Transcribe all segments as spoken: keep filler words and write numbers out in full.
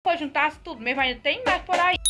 depois juntasse tudo mesmo, ainda tem mais por aí.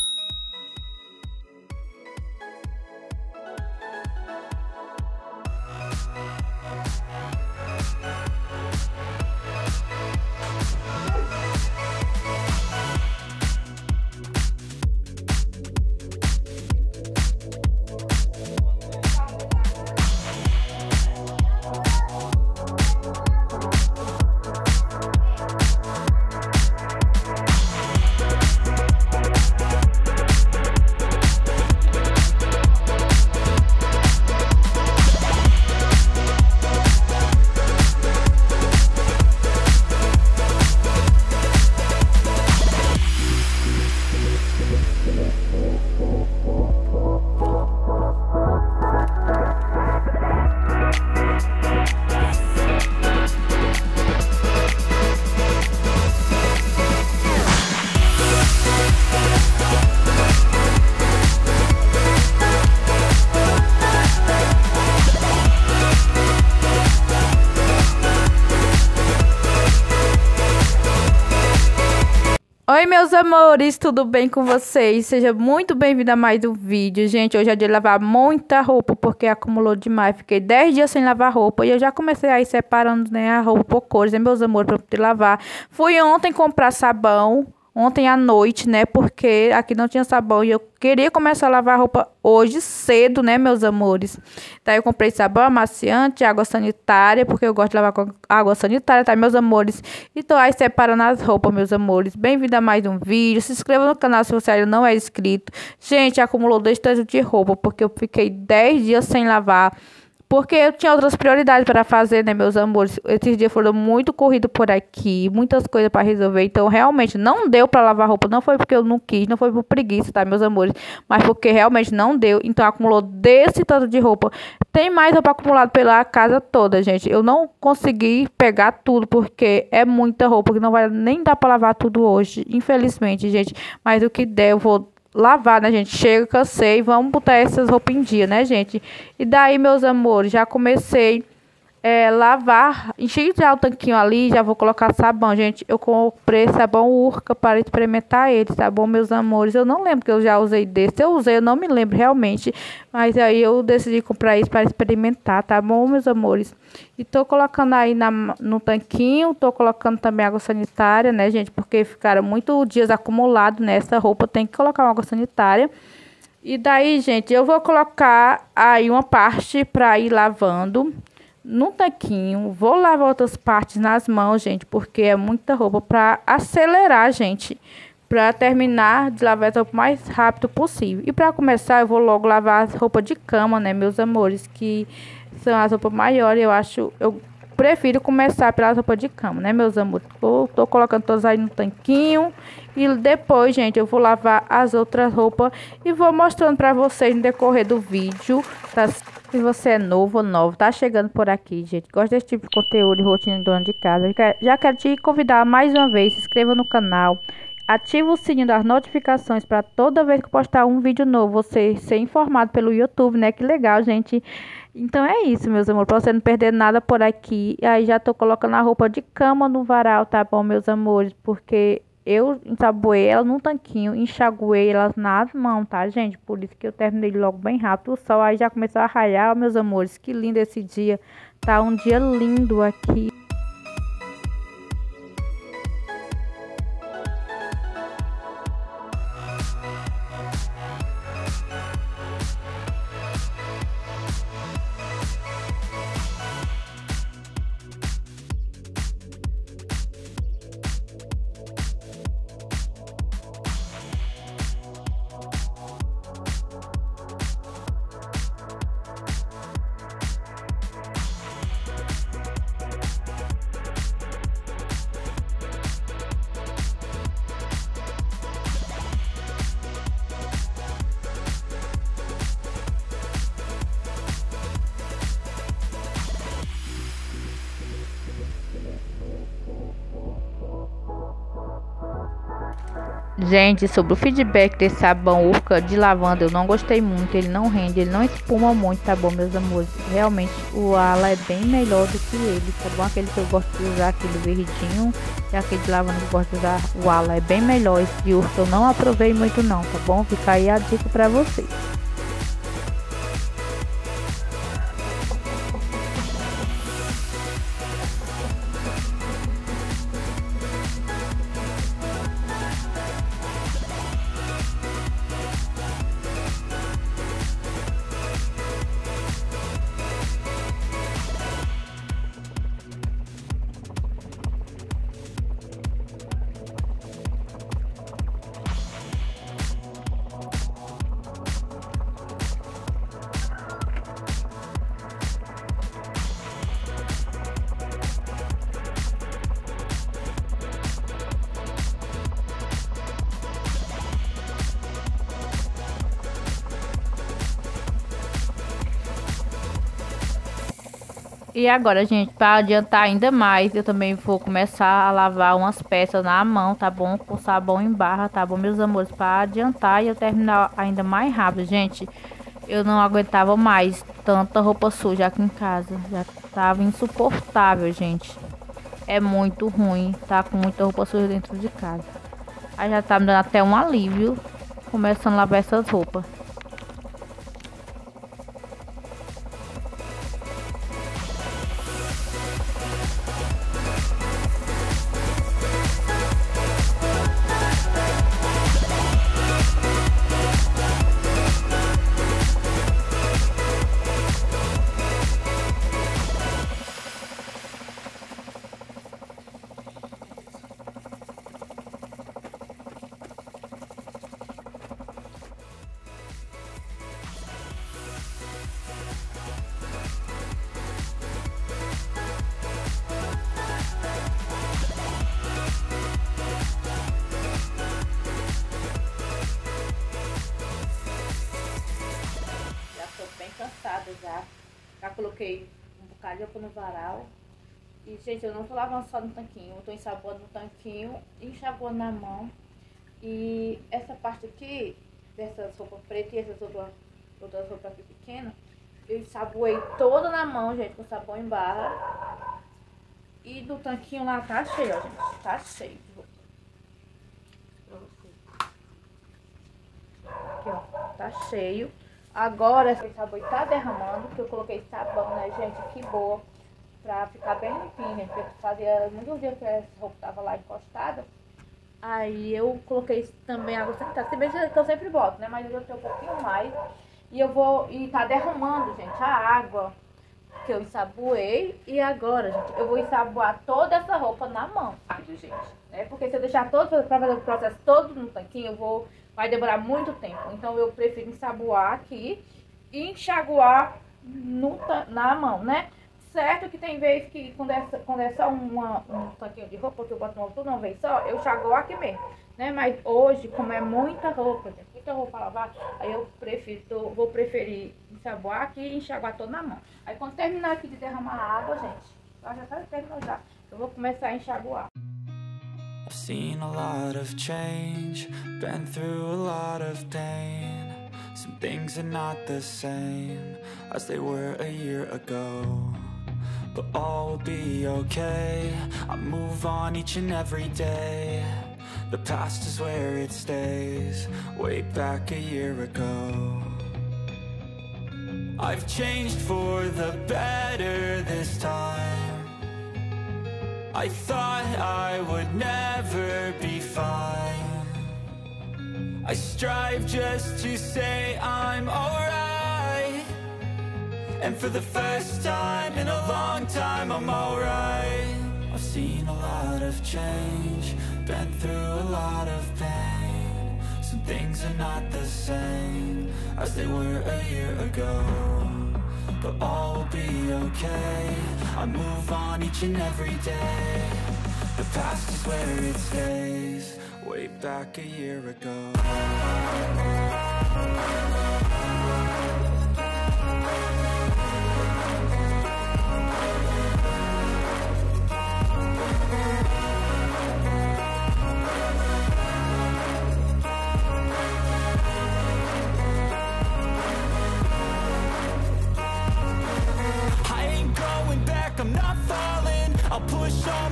Oi, meus amores, tudo bem com vocês? Seja muito bem-vindo a mais um vídeo. Gente, hoje é dia de lavar muita roupa, porque acumulou demais. Fiquei dez dias sem lavar roupa e eu já comecei a ir separando, né, a roupa por cores, né, meus amores, para poder lavar. Fui ontem comprar sabão, ontem à noite, né, porque aqui não tinha sabão e eu queria começar a lavar roupa hoje cedo, né, meus amores. Daí eu comprei sabão amaciante, água sanitária, porque eu gosto de lavar com água sanitária, tá, meus amores? E tô aí separando as roupas, meus amores. Bem-vindo a mais um vídeo. Se inscreva no canal se você ainda não é inscrito. Gente, acumulou dois tantos de roupa, porque eu fiquei dez dias sem lavar. Porque eu tinha outras prioridades para fazer, né, meus amores? Esses dias foram muito corridos por aqui, muitas coisas para resolver. Então, realmente, não deu para lavar roupa. Não foi porque eu não quis, não foi por preguiça, tá, meus amores? Mas porque realmente não deu. Então, acumulou desse tanto de roupa. Tem mais roupa acumulada pela casa toda, gente. Eu não consegui pegar tudo, porque é muita roupa, que não vai nem dar para lavar tudo hoje, infelizmente, gente. Mas o que der, eu vou lavar, né, gente? Chega, cansei, vamos botar essas roupas em dia, né, gente? E daí, meus amores, já comecei é, lavar, enchi já o tanquinho ali, já vou colocar sabão, gente. Eu comprei sabão Urca para experimentar ele, tá bom, meus amores? Eu não lembro que eu já usei desse, eu usei, eu não me lembro realmente, mas aí eu decidi comprar isso para experimentar, tá bom, meus amores? E tô colocando aí na, no tanquinho, tô colocando também água sanitária, né, gente? Porque ficaram muitos dias acumulados nessa roupa, tem que colocar uma água sanitária. E daí, gente, eu vou colocar aí uma parte para ir lavando no tanquinho. Vou lavar outras partes nas mãos, gente, porque é muita roupa para acelerar, gente. Para terminar de lavar essa roupa o mais rápido possível. E para começar, eu vou logo lavar as roupas de cama, né, meus amores? Que são as roupas maiores, eu acho... Eu prefiro começar pelas roupas de cama, né, meus amores? Eu tô colocando todas aí no tanquinho. E depois, gente, eu vou lavar as outras roupas e vou mostrando para vocês no decorrer do vídeo, tá? Se você é novo ou novo, tá chegando por aqui, gente, gosta desse tipo de conteúdo de rotina de dona de casa, já quero te convidar mais uma vez, se inscreva no canal, ativa o sininho das notificações para toda vez que eu postar um vídeo novo, você ser informado pelo YouTube, né? Que legal, gente. Então é isso, meus amores, para você não perder nada por aqui. E aí já tô colocando a roupa de cama no varal, tá bom, meus amores? Porque eu ensaboei ela num tanquinho, enxaguei elas nas mãos, tá, gente? Por isso que eu terminei logo bem rápido. O sol aí já começou a raiar, meus amores. Que lindo esse dia. Tá um dia lindo aqui. Gente, sobre o feedback desse sabão Urca de lavanda, eu não gostei muito. Ele não rende, ele não espuma muito, tá bom, meus amores? Realmente o Ala é bem melhor do que ele, tá bom? Aquele que eu gosto de usar, aquele verdinho, e aquele de lavanda que eu gosto de usar, o Ala é bem melhor. Esse de Urca eu não aprovei muito não, tá bom? Fica aí a dica pra vocês. E agora, gente, para adiantar ainda mais, eu também vou começar a lavar umas peças na mão, tá bom? Com sabão em barra, tá bom, meus amores? Para adiantar e eu terminar ainda mais rápido, gente. Eu não aguentava mais tanta roupa suja aqui em casa. Já tava insuportável, gente. É muito ruim, tá com muita roupa suja dentro de casa. Aí já tá me dando até um alívio começando a lavar essas roupas. Cansada já. Já coloquei um bocado de roupa no varal. E, gente, eu não tô lavando só no tanquinho. Eu tô ensaboando no tanquinho, enxaguando na mão. E essa parte aqui, dessas roupas pretas e essas outras, outras roupas aqui pequenas, eu ensaboei toda na mão, gente, com sabão em barra. E do tanquinho lá tá cheio, ó, gente. Tá cheio de roupa. Aqui, ó. Tá cheio. Agora, esse sabão tá derramando, porque eu coloquei sabão, né, gente? Que boa. Pra ficar bem limpinho, gente. Porque fazia muitos dias que essa roupa tava lá encostada. Aí eu coloquei também água sanitária. Se bem que eu sempre boto, né? Mas eu botei um pouquinho mais. E eu vou... E tá derramando, gente, a água que eu ensaboei. E agora, gente, eu vou ensaboar toda essa roupa na mão, gente. Né? Porque se eu deixar todo, pra fazer o processo todo no tanquinho, eu vou... Vai demorar muito tempo. Então eu prefiro ensaboar aqui e enxaguar no, na mão, né? Certo que tem vez que quando é, quando é só uma, um tanquinho de roupa, que eu boto uma tudo uma vez só, eu enxaguo aqui mesmo, né? Mas hoje, como é muita roupa, gente, muita roupa pra lavar, aí eu prefiro, tô, vou preferir ensaboar aqui e enxaguar toda na mão. Aí quando terminar aqui de derramar a água, gente, já tá terminando já, eu vou começar a enxaguar. I've seen a lot of change, been through a lot of pain. Some things are not the same as they were a year ago, but all will be okay. I move on each and every day. The past is where it stays, way back a year ago. I've changed for the better this time. I thought I would never be fine. I strive just to say I'm alright, and for the first time in a long time I'm alright. I've seen a lot of change, been through a lot of pain. Some things are not the same as they were a year ago, but all will be okay. I move on each and every day. The past is where it stays, way back a year ago.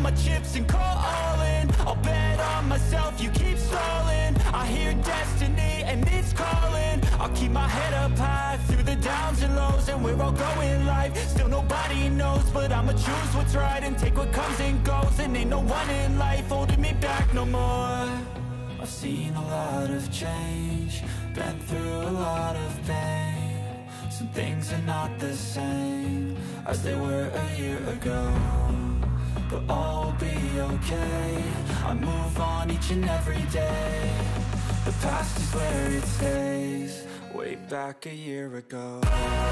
my chips and call all in. I'll bet on myself, you keep stalling. I hear destiny and it's calling. I'll keep my head up high through the downs and lows, and we're all going life. Still nobody knows, but I'ma choose what's right and take what comes and goes. And ain't no one in life holding me back no more. I've seen a lot of change, been through a lot of pain. Some things are not the same as they were a year ago, but all will be okay. I move on each and every day. The past is where it stays, way back a year ago.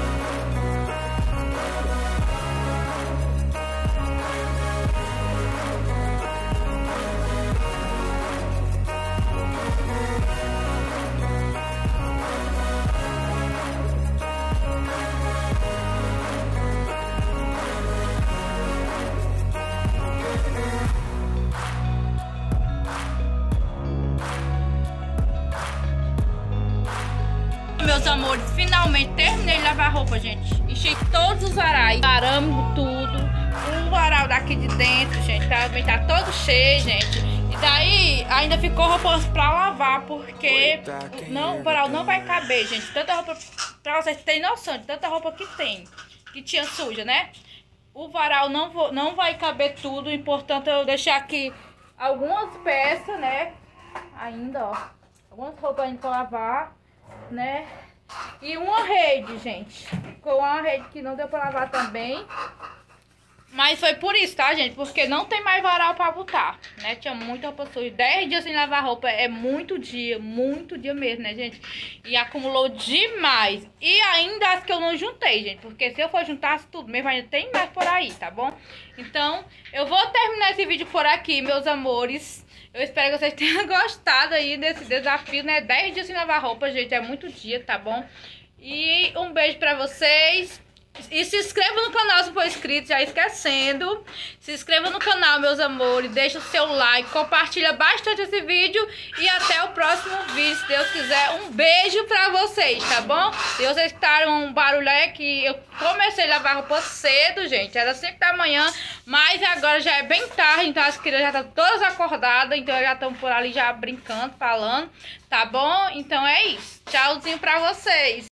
Meus amores, finalmente terminei de lavar roupa, gente. Enchi todos os varais, paramos tudo. O varal daqui de dentro, gente, também tá todo cheio, gente. E daí ainda ficou roupa pra lavar, porque não, o varal não vai caber, gente. Tanta roupa, pra vocês terem noção de tanta roupa que tem, que tinha suja, né? O varal não, vou, não vai caber tudo, importante eu deixar aqui algumas peças, né? Ainda, ó. Algumas roupas ainda pra lavar, né? E uma rede, gente. Com uma rede que não deu pra lavar também. Mas foi por isso, tá, gente? Porque não tem mais varal pra botar, né? Tinha muita roupa suja. dez dias sem lavar roupa é muito dia, muito dia mesmo, né, gente? E acumulou demais. E ainda as que eu não juntei, gente. Porque se eu for juntar tudo mesmo, ainda tem mais por aí, tá bom? Então, eu vou terminar esse vídeo por aqui, meus amores. Eu espero que vocês tenham gostado aí desse desafio, né? dez dias sem lavar roupa, gente. É muito dia, tá bom? E um beijo pra vocês. E se inscreva no canal se for inscrito, já esquecendo. Se inscreva no canal, meus amores. Deixa o seu like, compartilha bastante esse vídeo. E até o próximo vídeo, se Deus quiser. Um beijo pra vocês, tá bom? Se vocês escutaram um barulho aí, que eu comecei a lavar roupa cedo, gente. Era cinco da manhã, mas agora já é bem tarde. Então as crianças já estão todas acordadas. Então já estão por ali já brincando, falando. Tá bom? Então é isso. Tchauzinho pra vocês.